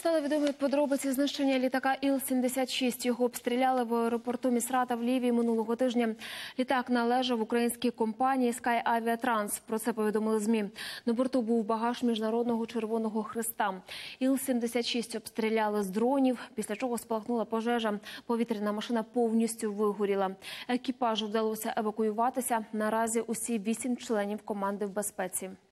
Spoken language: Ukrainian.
Стали відомі подробиці знищення літака Іл-76. Його обстріляли в аеропорту Місрата в Лівії минулого тижня. Літак належав українській компанії Sky Aviatrans. Про це повідомили ЗМІ. На борту був багаж Міжнародного Червоного Хреста. Іл-76 обстріляли з дронів, після чого спалахнула пожежа. Повітряна машина повністю вигоріла. Екіпажу вдалося евакуюватися. Наразі усі 8 членів команди в безпеці.